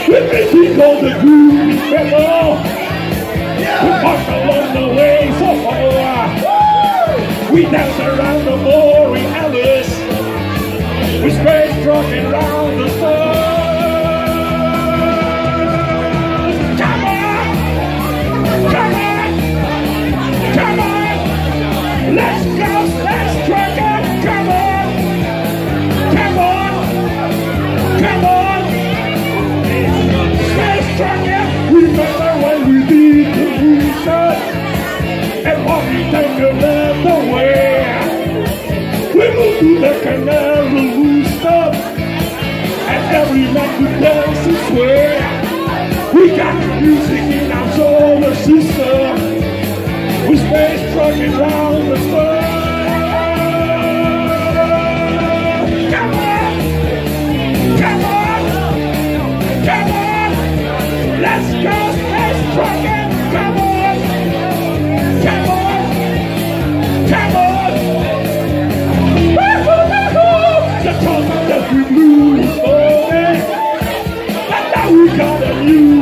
With music on the groove, fellow. We march along the way so far. We dance around the Maury Alice. We space trucking around the sun. Come on! Come on! Come on! Let's go, space trucking! Come on! Come on! Come on! Space trucking! Remember when we did the moonshot? And what we take another way. We moved to the canal rooftop, and every night we dance and swear. We got the music in our solar system. We space trucking round the sun. Come on! Come on! Come on! Let's go space trucking! Come on! Come on! Come on! The time that we lose, oh, but now we got a new